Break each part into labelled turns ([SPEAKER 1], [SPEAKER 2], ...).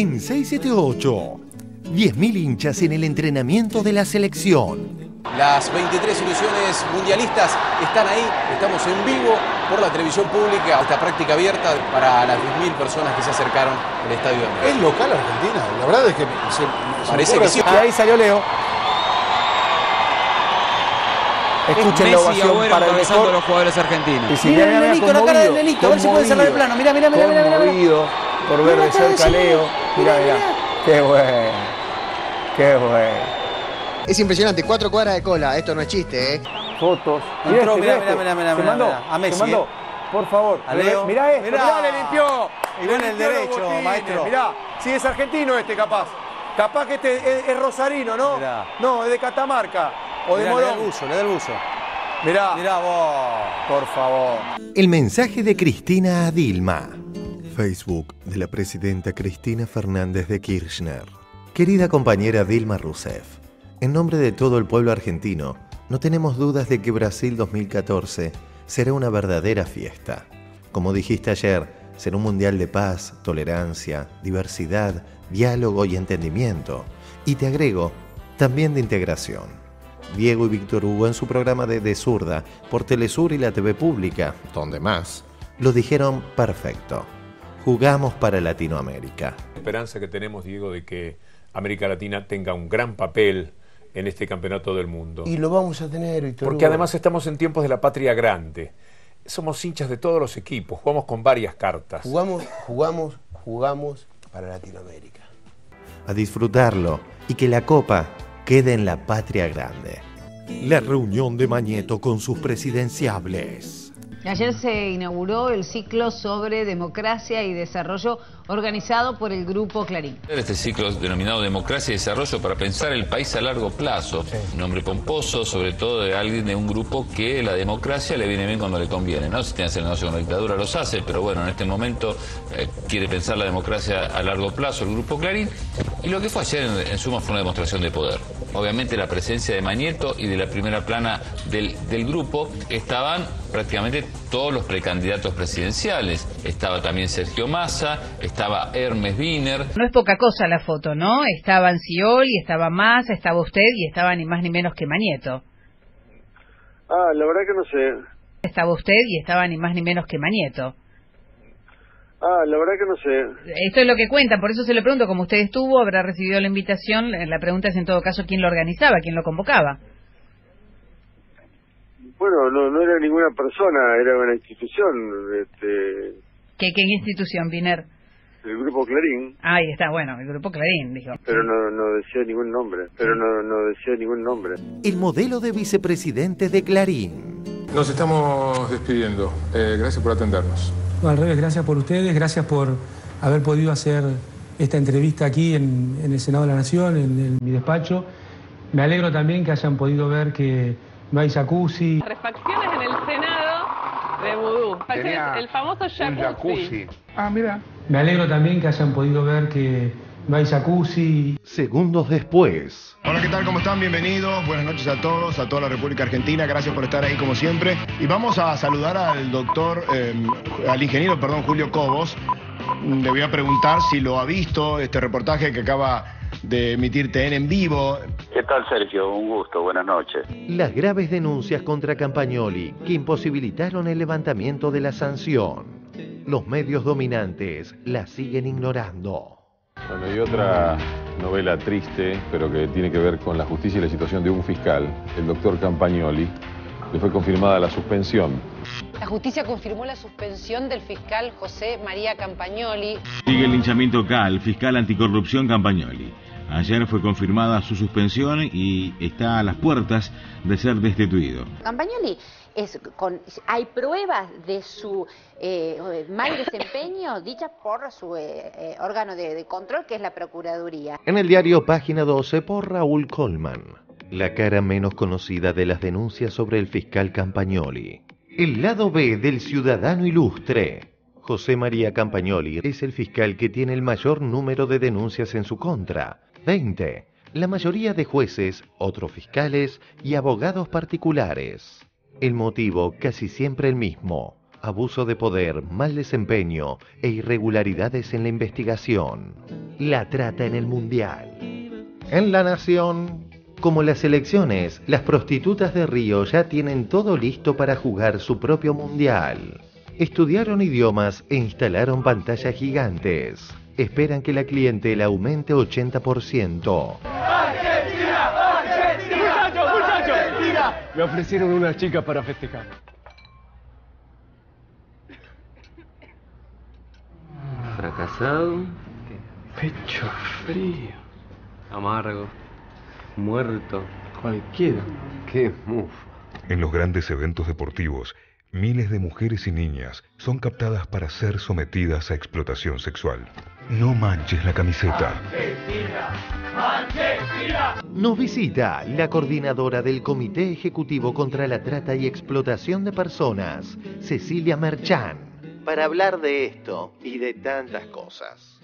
[SPEAKER 1] en 678. 10.000 hinchas en el entrenamiento de la selección.
[SPEAKER 2] Las 23 ilusiones mundialistas están ahí, estamos en vivo por la televisión pública, esta práctica abierta para las 10.000 personas que se acercaron al estadio de América.
[SPEAKER 3] ¿Es local Argentina? La verdad es que
[SPEAKER 2] parece que sí.
[SPEAKER 4] Y ahí salió Leo. Escuchen la ovación para el mejor
[SPEAKER 5] de los jugadores argentinos.
[SPEAKER 4] Y mira el Lelito, la cara del Lelito, a ver si puede cerrar el plano. Mira. Conmovido por ver de cerca a Leo. Mira. Qué bueno. Qué bueno.
[SPEAKER 6] Es impresionante, 4 cuadras de cola, esto no es chiste, ¿eh?
[SPEAKER 4] Fotos.
[SPEAKER 5] Mirá,
[SPEAKER 4] Se mandó,
[SPEAKER 5] a Messi,
[SPEAKER 4] se mandó. Por favor.
[SPEAKER 5] A Leo.
[SPEAKER 4] Mirá esto, mirá, le limpió.
[SPEAKER 5] Y con el derecho, maestro.
[SPEAKER 4] Mirá, si es argentino capaz. Capaz que es rosarino, ¿no?
[SPEAKER 5] Mirá.
[SPEAKER 4] No, es de Catamarca. O de Morón.
[SPEAKER 5] Le da el buzo.
[SPEAKER 4] Mirá vos. Por favor.
[SPEAKER 1] El mensaje de Cristina a Dilma. Facebook de la presidenta Cristina Fernández de Kirchner. Querida compañera Dilma Rousseff, en nombre de todo el pueblo argentino, no tenemos dudas de que Brasil 2014 será una verdadera fiesta. Como dijiste ayer, será un mundial de paz, tolerancia, diversidad, diálogo y entendimiento. Y te agrego, también de integración. Diego y Víctor Hugo en su programa de Zurda por Telesur y la TV Pública, donde más, lo dijeron perfecto. Jugamos para Latinoamérica.
[SPEAKER 7] La esperanza que tenemos, Diego, de que América Latina tenga un gran papel en este campeonato del mundo.
[SPEAKER 3] Y lo vamos a tener, Víctor
[SPEAKER 7] Porque
[SPEAKER 3] Hugo.
[SPEAKER 7] además estamos en tiempos de la patria grande. Somos hinchas de todos los equipos, jugamos con varias cartas.
[SPEAKER 3] Jugamos para Latinoamérica.
[SPEAKER 1] A disfrutarlo y que la copa quede en la patria grande. La reunión de Mañeto con sus presidenciables.
[SPEAKER 8] Ayer se inauguró el ciclo sobre democracia y desarrollo organizado por el Grupo Clarín.
[SPEAKER 9] Este ciclo denominado Democracia y Desarrollo para pensar el país a largo plazo. Sí. Un nombre pomposo, sobre todo de alguien de un grupo que la democracia le viene bien cuando le conviene, ¿no? Si tiene que hacer negocio con la dictadura los hace, pero bueno, en este momento quiere pensar la democracia a largo plazo el Grupo Clarín. Y lo que fue ayer en suma fue una demostración de poder. Obviamente la presencia de Mañeto y de la primera plana del grupo estaban prácticamente todos los precandidatos presidenciales. Estaba también Sergio Massa, estaba Hermes Wiener.
[SPEAKER 8] No es poca cosa la foto, ¿no? Estaban Scioli, estaba Massa, estaba usted y estaba ni más ni menos que Mañeto.
[SPEAKER 10] La verdad que no sé.
[SPEAKER 8] Estaba usted y estaba ni más ni menos que Mañeto.
[SPEAKER 10] La verdad que no sé.
[SPEAKER 8] Esto es lo que cuentan, por eso se le pregunto, como usted estuvo, habrá recibido la invitación, la pregunta es en todo caso quién lo organizaba, quién lo convocaba.
[SPEAKER 10] Bueno, no era ninguna persona, era una institución.
[SPEAKER 8] ¿Qué institución, Wiener?
[SPEAKER 10] El Grupo Clarín.
[SPEAKER 8] Ahí está, bueno, el Grupo Clarín, dijo.
[SPEAKER 10] Pero no decía ningún nombre,
[SPEAKER 1] El modelo de vicepresidente de Clarín.
[SPEAKER 11] Nos estamos despidiendo. Gracias por atendernos.
[SPEAKER 12] No, al revés, gracias por ustedes, gracias por haber podido hacer esta entrevista aquí en el Senado de la Nación, en mi despacho. Me alegro también que hayan podido ver que no hay jacuzzi.
[SPEAKER 13] Refacciones en el Senado de Vudú. El famoso jacuzzi.
[SPEAKER 12] Mira. Me alegro también que hayan podido ver que no hay jacuzzi.
[SPEAKER 1] Segundos después.
[SPEAKER 14] Hola, ¿qué tal? ¿Cómo están? Bienvenidos. Buenas noches a todos, a toda la República Argentina. Gracias por estar ahí como siempre. Y vamos a saludar al ingeniero Julio Cobos. Le voy a preguntar si lo ha visto, este reportaje que acaba de emitir TN en vivo.
[SPEAKER 15] ¿Qué tal, Sergio? Un gusto, buenas noches.
[SPEAKER 1] Las graves denuncias contra Campagnoli que imposibilitaron el levantamiento de la sanción. Los medios dominantes la siguen ignorando.
[SPEAKER 16] Bueno, y otra novela triste, pero que tiene que ver con la justicia y la situación de un fiscal, el doctor Campagnoli. Le fue confirmada la suspensión.
[SPEAKER 17] La justicia confirmó la suspensión del fiscal José María Campagnoli.
[SPEAKER 18] Sigue el linchamiento acá al fiscal anticorrupción Campagnoli. Ayer fue confirmada su suspensión y está a las puertas de ser destituido.
[SPEAKER 19] Campagnoli hay pruebas de su mal desempeño dichas por su órgano de control, que es la Procuraduría.
[SPEAKER 1] En el diario Página 12 por Raúl Colman, la cara menos conocida de las denuncias sobre el fiscal Campagnoli. El lado B del ciudadano ilustre. José María Campagnoli es el fiscal que tiene el mayor número de denuncias en su contra, 20. La mayoría de jueces, otros fiscales y abogados particulares. El motivo casi siempre el mismo, abuso de poder, mal desempeño e irregularidades en la investigación. La trata en el Mundial. En La Nación, como las elecciones, las prostitutas de Río ya tienen todo listo para jugar su propio Mundial. Estudiaron idiomas e instalaron pantallas gigantes. Esperan que la clientela aumente 80%.
[SPEAKER 20] ¡Argentina! ¡Argentina! ¡Muchachos! ¡Argentina! Me ofrecieron unas chicas para festejar.
[SPEAKER 21] Fracasado, pecho frío, amargo, muerto, cualquiera. ¡Qué mufa!
[SPEAKER 22] En los grandes eventos deportivos, miles de mujeres y niñas son captadas para ser sometidas a explotación sexual. No manches la camiseta.
[SPEAKER 20] ¡Argentina! ¡Argentina!
[SPEAKER 1] Nos visita la coordinadora del Comité Ejecutivo contra la Trata y Explotación de Personas, Cecilia Merchán, para hablar de esto y de tantas cosas.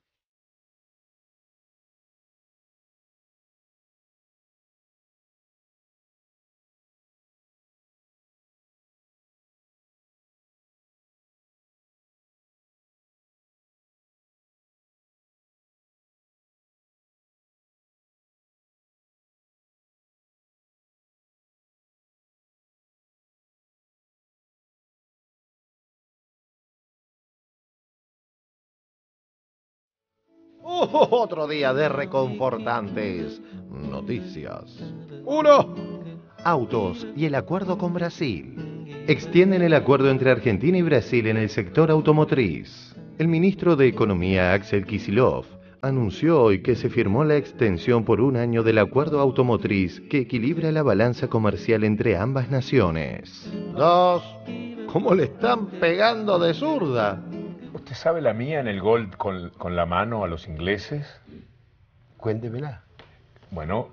[SPEAKER 1] Otro día de reconfortantes noticias. 1. Autos y el acuerdo con Brasil. Extienden el acuerdo entre Argentina y Brasil en el sector automotriz. El ministro de Economía, Axel Kicillof, anunció hoy que se firmó la extensión por 1 año del acuerdo automotriz que equilibra la balanza comercial entre ambas naciones. 2. ¿Cómo le están pegando de zurda?
[SPEAKER 7] ¿Usted sabe la mía en el gol con la mano a los ingleses?
[SPEAKER 3] Cuéntemela.
[SPEAKER 7] Bueno,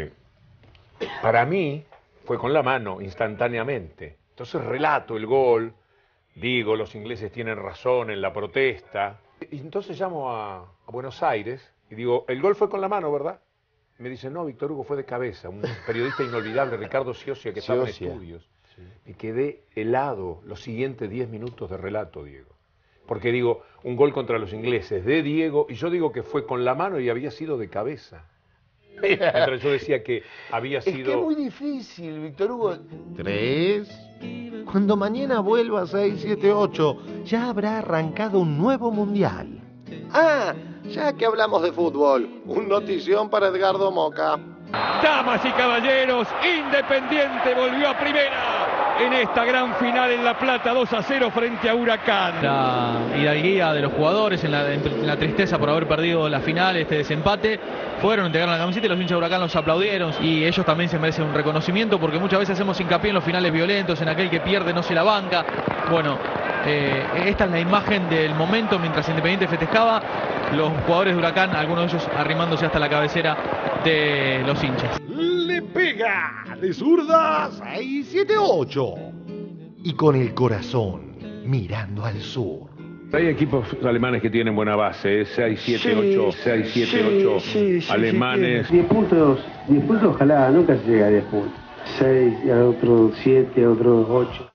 [SPEAKER 7] para mí fue con la mano, instantáneamente. Entonces relato el gol, digo, los ingleses tienen razón en la protesta. Y entonces llamo a Buenos Aires y digo, el gol fue con la mano, ¿verdad? Me dicen, no, Víctor Hugo, fue de cabeza. Un periodista inolvidable, Ricardo Scioscia, que estaba en estudios. Sí. Me quedé helado los siguientes 10 minutos de relato, Diego. Porque digo, un gol contra los ingleses de Diego, y yo digo que fue con la mano y había sido de cabeza. Mientras yo decía que había sido...
[SPEAKER 3] Es que es muy difícil, Víctor Hugo.
[SPEAKER 1] 3. Cuando mañana vuelva a 678, ya habrá arrancado un nuevo mundial. Ah, ya que hablamos de fútbol, un notición para Edgardo Moca.
[SPEAKER 20] Damas y caballeros, Independiente volvió a primera en esta gran final en La Plata, 2-0 frente a Huracán.
[SPEAKER 23] La hidalguía de los jugadores en la tristeza por haber perdido la final, este desempate, fueron, entregaron la camiseta y los hinchas de Huracán los aplaudieron, y ellos también se merecen un reconocimiento porque muchas veces hacemos hincapié en los finales violentos, en aquel que pierde no se la banca. Bueno, esta es la imagen del momento mientras Independiente festejaba, los jugadores de Huracán, algunos de ellos arrimándose hasta la cabecera de los hinchas.
[SPEAKER 1] Le pega de zurda 678 y con el corazón mirando al sur.
[SPEAKER 7] Hay equipos alemanes que tienen buena base, 6-7-8, 6-7-8 alemanes.
[SPEAKER 24] 10 puntos, ojalá, nunca se llega a 10 puntos. 6, a otro 7, a otro 8.